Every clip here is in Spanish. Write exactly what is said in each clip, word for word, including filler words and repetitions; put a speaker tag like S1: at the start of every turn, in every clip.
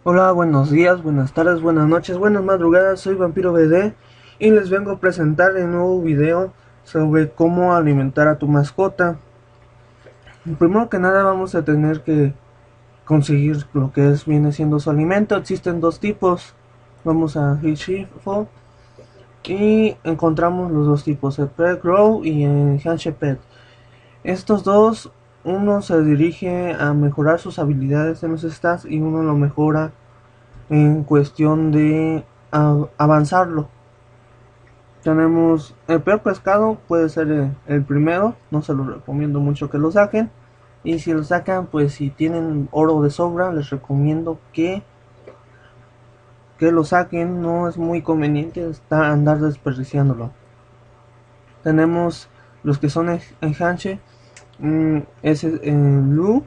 S1: Hola, buenos días, buenas tardes, buenas noches, buenas madrugadas, soy Vampiro B D y les vengo a presentar el nuevo video sobre cómo alimentar a tu mascota. Primero que nada vamos a tener que conseguir lo que es viene siendo su alimento. Existen dos tipos, vamos a Hishifo y encontramos los dos tipos, el Pet Grow y el Hanche Pet. Estos dos, uno se dirige a mejorar sus habilidades en los stats y uno lo mejora en cuestión de a- avanzarlo. Tenemos el peor pescado, puede ser el, el primero, no se lo recomiendo mucho que lo saquen. Y si lo sacan, pues si tienen oro de sobra, les recomiendo que, que lo saquen. No es muy conveniente estar, andar desperdiciándolo. Tenemos los que son enhanche, mm, es en Blue,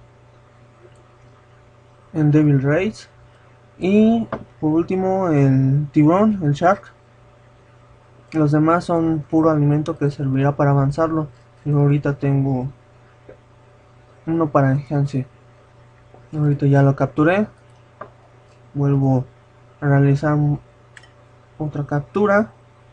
S1: en Devil Rays. Y por último el tiburón, el Shark. Los demás son puro alimento que servirá para avanzarlo. Yo ahorita tengo uno para enhance. Ahorita ya lo capturé. Vuelvo a realizar otra captura.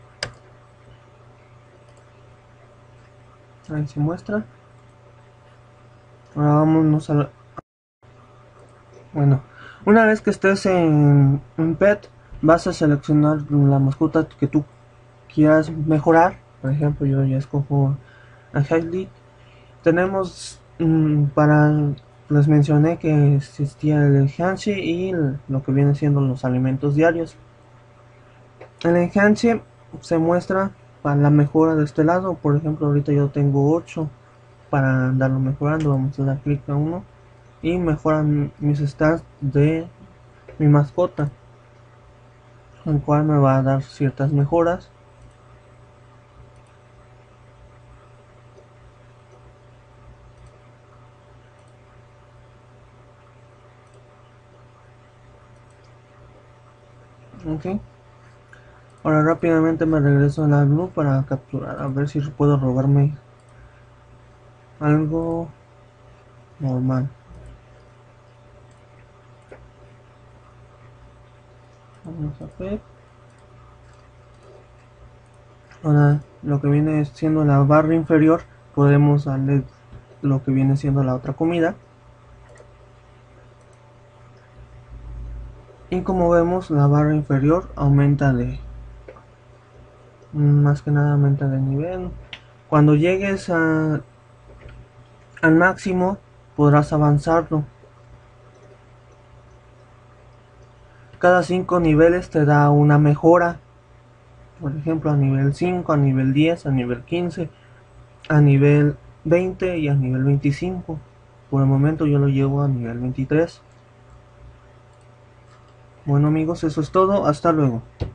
S1: Ahí se muestra. Ahora vámonos a la... Bueno, una vez que estés en un pet, vas a seleccionar la mascota que tú quieras mejorar. Por ejemplo, yo ya escojo a Hailey. Tenemos mmm, para les mencioné que existía el enhance y el, lo que viene siendo los alimentos diarios. El enhance se muestra para la mejora de este lado. Por ejemplo, ahorita yo tengo ocho para andarlo mejorando. Vamos a dar clic a uno y mejoran mis stats de mi mascota, el cual me va a dar ciertas mejoras. Ok. Ahora rápidamente me regreso a la Blue para capturar, a ver si puedo robarme algo normal. Vamos a ver. Ahora lo que viene siendo la barra inferior, podemos darle lo que viene siendo la otra comida. Y como vemos, la barra inferior aumenta de, más que nada aumenta de nivel. Cuando llegues a, al máximo, podrás avanzarlo. Cada cinco niveles te da una mejora. Por ejemplo, a nivel cinco, a nivel diez, a nivel quince, a nivel veinte y a nivel veinticinco. Por el momento yo lo llevo a nivel veintitrés. Bueno amigos, eso es todo. Hasta luego.